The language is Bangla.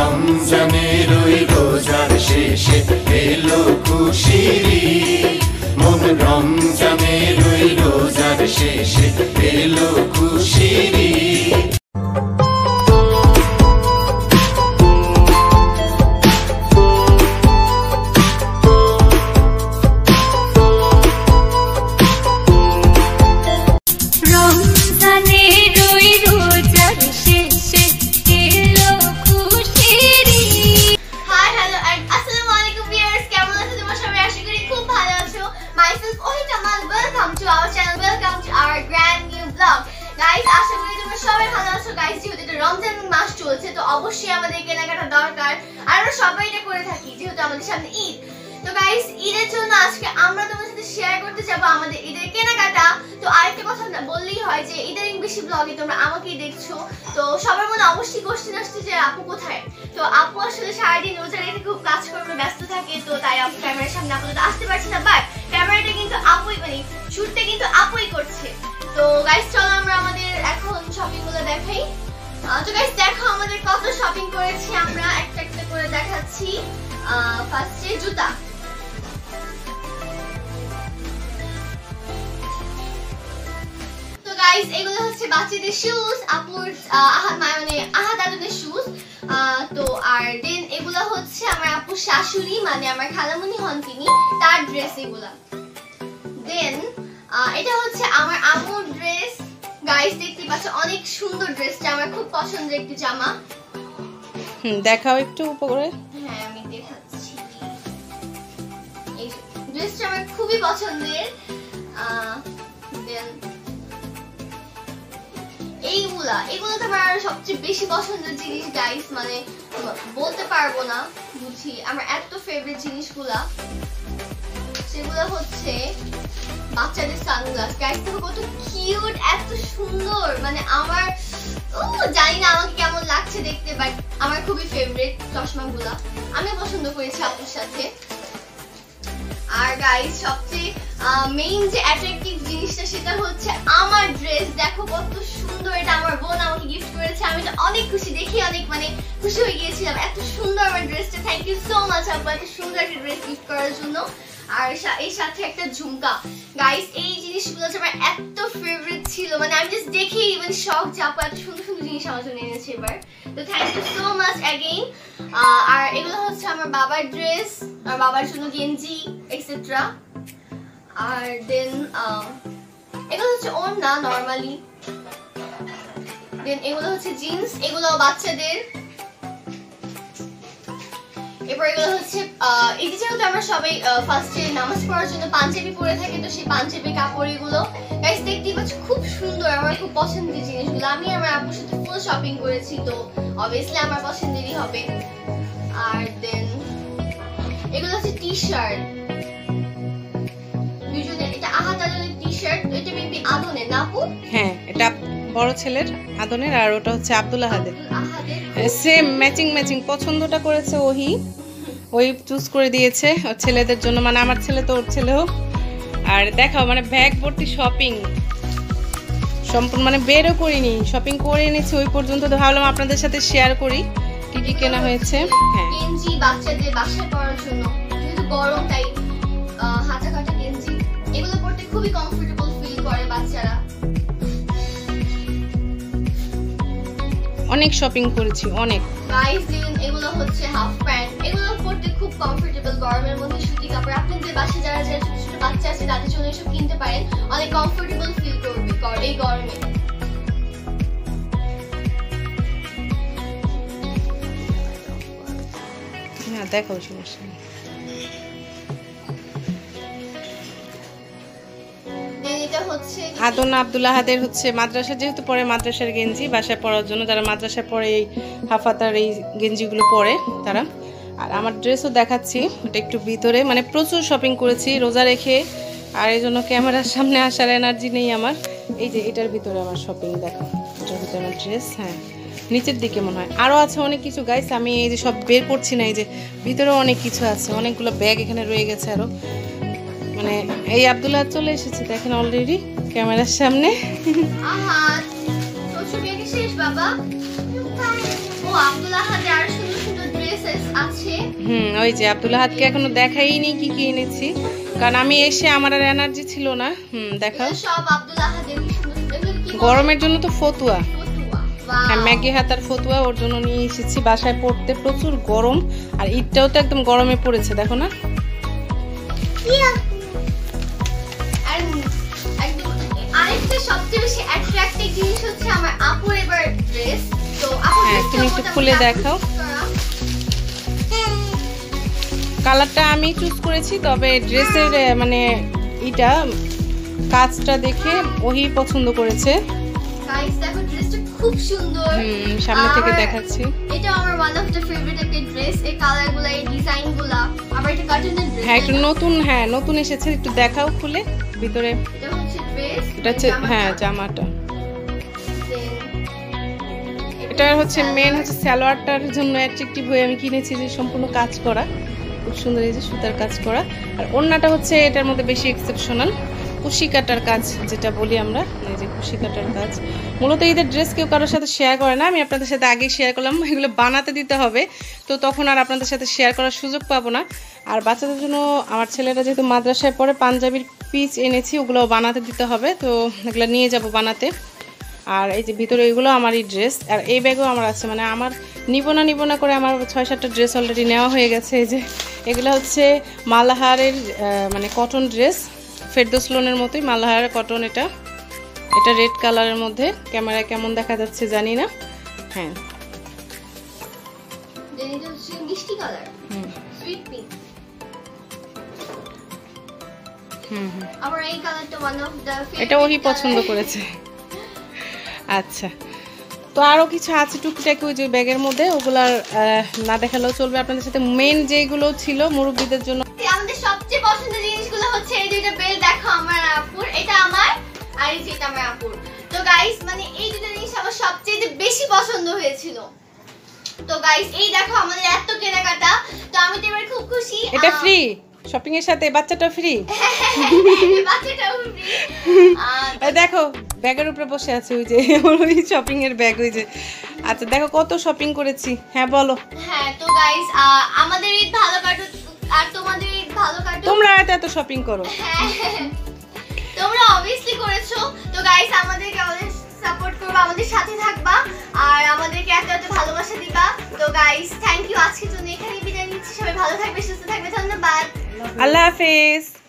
রমজানের ওই রোজার শেষে এলো খুশির ঈদ মন রমজানের ওই রোজার শেষে এলো খুশির ঈদ রমজান মাস চলছে তো অবশ্যই আমাদের কেনাকাটা দরকার আর আমরা সবাই এটা করে থাকি যেহেতু আমাদের সামনে ঈদ। তো গাইস ঈদের জন্য আজকে আমরা তোমাদের সাথে শেয়ার করতে যাব আমাদের ঈদের কেনাকাটা। তো আরেকটা কথা বললেই হয় যে ঈদের ইংলিশ ব্লগে তোমরা আমাকেই দেখছো, তো সবার মনে অবশ্যই কোশ্চেন আসছে যে আপু কোথায়। তো আপু আসলে সারাদিন রোজা রেখে খুব কাজ করবে, ব্যস্ত থাকে, তো তাই আপু ক্যামেরার সামনে আপাতত আসতে পারছে না, বাট ক্যামেরাটা কিন্তু আপুই মানে শুটটা কিন্তু আপুই করছে। তো গাইস চলো আমরা আমাদের এখন শপিং গুলো দেখাই। তো গাইস দেখো আমাদের কত শপিং করেছি আমরা, একটা একটা করে দেখাচ্ছি। ফার্স্টে জুতা। তো গাইস এগুলো হচ্ছে বাচ্চাদের শুজ, আপুর মানে আহাদ আদনের শুজ। তো আর দেন এগুলো হচ্ছে আমার আপুর শাশুড়ি মানে আমার খালামণি হন তিনি, তার ড্রেস এগুলা। দেন এটা হচ্ছে আমার আম্মুর ড্রেস। গাইস দেখতে পাচ্ছ অনেক সুন্দর ড্রেসটা, আমার খুব পছন্দের একটি জামা। দেখাও একটু উপরে। হ্যাঁ আমি দেখাচ্ছি, এই ড্রেসটা আমার খুবই পছন্দের। দেন এগুলো তো আমার সবচেয়ে বেশি পছন্দের জিনিস গাইস, মানে বলতে পারবো না, বুঝি আমার এত ফেভারিট জিনিসগুলা। সেগুলো হচ্ছে বাচ্চাদের সানগ্লাস। গাইস দেখো কত কিউট, এত সুন্দর, মানে আমার জানি না আমাকে কেমন লাগছে দেখতে, বাট আমার খুবই ফেভারিট চশমাগুলা, আমি পছন্দ করেছি আপুর সাথে। আর গাইস সবচেয়ে মেইন যে অ্যাট্রাকটিভ জিনিসটা সেটা হচ্ছে আমার ড্রেস। দেখো কত সুন্দর, এটা আমার বোন আমাকে গিফট করেছে, আমি তো অনেক খুশি, দেখি অনেক মানে খুশি হয়ে গিয়েছিলাম, এত সুন্দর আমার ড্রেসটা। থ্যাংক ইউ সো মাচ আপু এত সুন্দর একটা ড্রেস গিফট করার জন্য। আর এর সাথে একটা ঝুমকা। গাইস এই জিনিসগুলো আমার এত ফেভারিট ছিল, মানে আমি জাস্ট দেখি মানে শখ যে আপু এত সুন্দর সুন্দর জিনিস আমার জন্য এনেছে এবার, তো thank you so much again. আর এগুলো হচ্ছে আমার বাবার ড্রেস, আর বাবার জন্য গেঞ্জি এক্সেট্রা। আর দেন এগুলো হচ্ছে ওড়না নরমালি। দেন এগুলো হচ্ছে জিন্স, এগুলো বাচ্চাদের। এরপর এগুলো হচ্ছে এই যেহেতু আমরা সবাই ফার্স্টে নামাজ পড়ার জন্য পাঞ্জাবি পরে থাকি, তো সেই পাঞ্জাবি কাপড় এগুলো। গাইস দেখতেই পাচ্ছ খুব সুন্দর, আমার খুব পছন্দের জিনিসগুলো। আমি আমার আপুর সাথে ফুল শপিং করেছি, তো অবভিয়াসলি আমার পছন্দেরই হবে। আর দেন এগুলো হচ্ছে টি শার্ট দুজনের, এটা আহাদ আদনের টি শার্ট, এটা মেবি আদনের না আপু? হ্যাঁ এটা বড় ছেলের আদনের, আর ওটা হচ্ছে আব্দুল আহাদের। সেম ম্যাচিং ম্যাচিং পছন্দটা করেছে ওই চুজ করে দিয়েছে ওর ছেলেদের জন্য, মানে আমার ছেলে তো ওর ছেলেও। আর দেখাও মানে ব্যাগ ভর্তি শপিং, সম্পূর্ণ মানে বেরও করিনি, শপিং করে এনেছি ওই পর্যন্ত। তো ভাবলাম আপনাদের সাথে শেয়ার করি কি কি কেনা হয়েছে। হ্যাঁ গেঞ্জি বাচ্চাদের বাসায় পরার জন্য, যেহেতু গরম তাই হাতা কাটা গেঞ্জি, এগুলো পরতে খুবই কমফোর্টেবল ফিল করে বাচ্চারা। অনেক শপিং করেছি অনেক। গাইস দেন এগুলো হচ্ছে হাফ প্যান্ট, এগুলো পরতে খুব কমফোর্টেবল গরমের মধ্যে, সুতি কাপড়। আপনাদের বাসায় যারা যারা ছোট ছোট বাচ্চা আছে তাদের জন্য এসব কিনতে পারেন, অনেক কমফোর্টেবল ফিল করবে এই গরমে। হ্যাঁ দেখাও সমস্যা নেই। আদন আব্দুল আহাদের হচ্ছে মাদ্রাসা যেহেতু পরে মাদ্রাসার গেঞ্জি, বাসায় পরার জন্য যারা মাদ্রাসায় পরে এই হাফাতার এই গেঞ্জিগুলো পরে তারা। আর আমার ড্রেসও দেখাচ্ছি, ওটা একটু ভিতরে, মানে প্রচুর শপিং করেছি রোজা রেখে, আর এই জন্য ক্যামেরার সামনে আসার এনার্জি নেই আমার। এই যে এটার ভিতরে আমার শপিং, দেখো এটার ভিতরে আমার ড্রেস। হ্যাঁ নিচের দিকে মনে হয় আরও আছে অনেক কিছু গাইস, আমি এই যে সব বের করছি না, এই যে ভিতরেও অনেক কিছু আছে, অনেকগুলো ব্যাগ এখানে রয়ে গেছে আরও। মানে এই আব্দুল্লাহ চলে এসেছে দেখেন অলরেডি ক্যামেরার সামনে। আহা তো ছবি এঁকে শেষ বাবা। ও আব্দুল্লাহ হাতে আর সুন্দর সুন্দর ওই যে আব্দুল আহাদকে এখনো দেখাইনি কি কি এনেছি, কারণ আমি এসে আমার আর এনার্জি ছিল না। দেখাও। সব আব্দুল আহাদের গরমের জন্য তো ফতুয়া, হ্যাঁ ম্যাগি হাতার ফতুয়া ওর জন্য নিয়ে এসেছি। বাসায় পড়তে প্রচুর গরম, আর ঈদটাও তো একদম গরমে পড়েছে, দেখো না। আরেকটা সবচেয়ে বেশি অ্যাট্রাক্টিভ জিনিস হচ্ছে আমার আপুর এবার ড্রেস। তো আপুর ড্রেসটা তুমি একটু খুলে দেখাও। কালারটা আমি চুজ করেছি, তবে ড্রেসের মানে এটা কাজটা দেখে ওই পছন্দ করেছে। গাইস দেখো ড্রেসটা খুব সুন্দর। সামনে থেকে দেখাচ্ছি। এটা আমার ওয়ান অফ দ্য ফেভারিট একটা ড্রেস। এই কালারগুলো, এই ডিজাইনগুলো, আবার এটা কাটনের ড্রেস। হ্যাঁ একটু নতুন, হ্যাঁ নতুন এসেছে। একটু দেখাও খুলে ভিতরে। এটা হচ্ছে ড্রেস, এটা হচ্ছে হ্যাঁ জামাটা। এটা হচ্ছে মেন হচ্ছে সালোয়ারটার জন্য অ্যাট্রাকটিভ হয়ে আমি কিনেছি, যে সম্পূর্ণ কাজ করা, খুব সুন্দর এই যে সুতার কাজ করা। আর ওড়নাটা হচ্ছে এটার মধ্যে বেশি এক্সেপশনাল, কুশি কাটার কাজ যেটা বলি আমরা, এই যে কুশি কাটার কাজ। মূলত ঈদের ড্রেস কেউ কারোর সাথে শেয়ার করে না, আমি আপনাদের সাথে আগেই শেয়ার করলাম। এগুলো বানাতে দিতে হবে, তো তখন আর আপনাদের সাথে শেয়ার করার সুযোগ পাবো না। আর বাচ্চাদের জন্য আমার ছেলেরা যেহেতু মাদ্রাসায় পড়ে, পাঞ্জাবির পিস এনেছি, ওগুলো বানাতে দিতে হবে, তো এগুলো নিয়ে যাব বানাতে। আর এই যে ভিতরে এগুলো আমারই ড্রেস, আর এই ব্যাগও আমার আছে, মানে আমার নিব না করে আমার 6-7টা ড্রেস অলরেডি নেওয়া হয়ে গেছে। এই যে এগুলো হচ্ছে মালাহারের মানে কটন ড্রেস, ফেরদৌস লোনের মতোই মালাহারের কটন। এটা রেড কালারের মধ্যে, ক্যামেরায় কেমন দেখা যাচ্ছে জানি না। হ্যাঁ এটা হচ্ছে মিষ্টি কালার, সুইট পিঙ্ক। আমার এই কালারটা ওয়ান অফ দ্য ফেভারিট। এটা ওই পছন্দ করেছে। আচ্ছা, তো আরো কিছু আছে টুকটাকি ওই যে ব্যাগের মধ্যে, ওগুলার না দেখালেও চলবে আপনাদের সাথে। মেন যেগুলো ছিল মুরব্বীদের জন্য, আমাদের সবচেয়ে পছন্দের জিনিসগুলো হচ্ছে এই দুইটা বেল্ট। দেখো আমার আপুর, এটা আমার, আর এই যেটা আমার আপুর। তো গাইস মানে এই দুটো জিনিস আমার সবচেয়ে বেশি পছন্দ হয়েছিল। তো গাইস এই দেখো আমাদের এত কেনাকাটা, তো আমি তো এবার খুব খুশি। এটা ফ্রি শপিং এর সাথে বাচ্চাটা ফ্রি। বাচ্চাটাও ফ্রি। দেখো ব্যাগের উপরে বসে আছে ওই যে ওই শপিং এর ব্যাগ, ওই যে। আচ্ছা দেখো কত শপিং করেছি। হ্যাঁ বলো। হ্যাঁ তো গাইস আমাদের ঈদ ভালো কাটুক, আর তোমাদের ঈদ ভালো কাটুক। তোমরা এত শপিং করো। তোমরা অবভিয়াসলি করেছো। তো গাইস আমাদেরকে আমাদের সাপোর্ট করবা, আমাদের সাথে থাকবা, আর আমাদেরকে এত ভালোবাসা দিবা। তো গাইস থ্যাংক ইউ। আজকের জন্য এখানেই বিদায় নিচ্ছি। সবাই ভালো থাকবে, সুস্থ থাকবে। ধন্যবাদ। আল্লাহ হাফেজ।